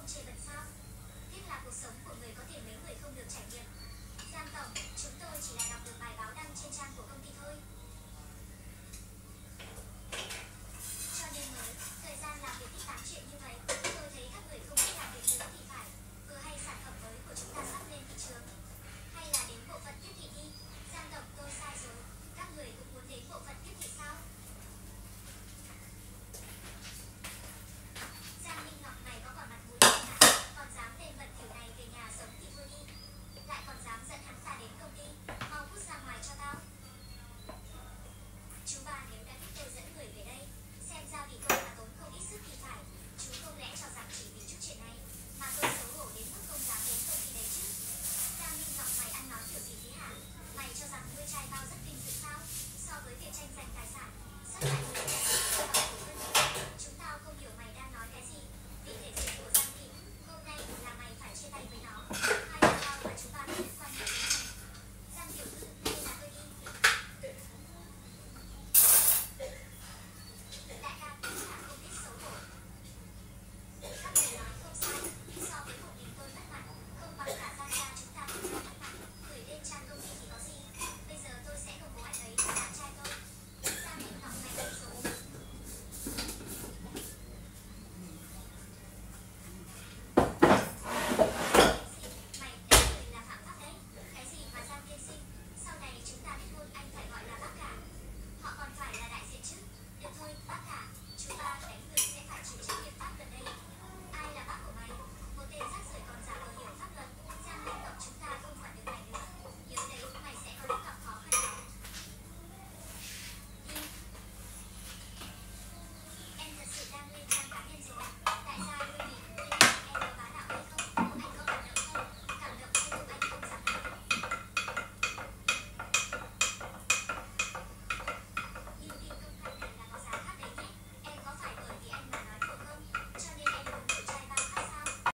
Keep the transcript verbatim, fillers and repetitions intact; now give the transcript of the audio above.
không chê bẩn sao? Tiếc là cuộc sống của người có tiền mấy người không được trải nghiệm. Giang tổng, chúng tôi chỉ là đọc được bài báo đăng trên trang của